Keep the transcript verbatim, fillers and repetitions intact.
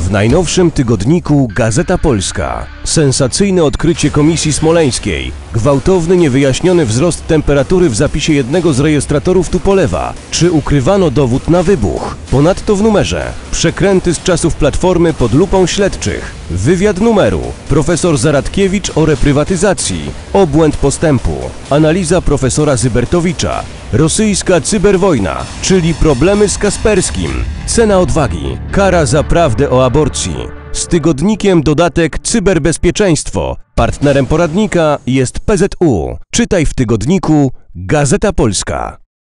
W najnowszym tygodniku Gazeta Polska. Sensacyjne odkrycie Komisji Smoleńskiej. Gwałtowny, niewyjaśniony wzrost temperatury w zapisie jednego z rejestratorów Tupolewa. Czy ukrywano dowód na wybuch? Ponadto w numerze. Przekręty z czasów Platformy pod lupą śledczych. Wywiad numeru. Profesor Zaradkiewicz o reprywatyzacji. Obłęd postępu. Analiza profesora Zybertowicza. Rosyjska cyberwojna, czyli problemy z Kasperskim. Cena odwagi. Kara za prawdę o aborcji. Z tygodnikiem dodatek Cyberbezpieczeństwo. Partnerem poradnika jest P Z U. Czytaj w tygodniku Gazeta Polska.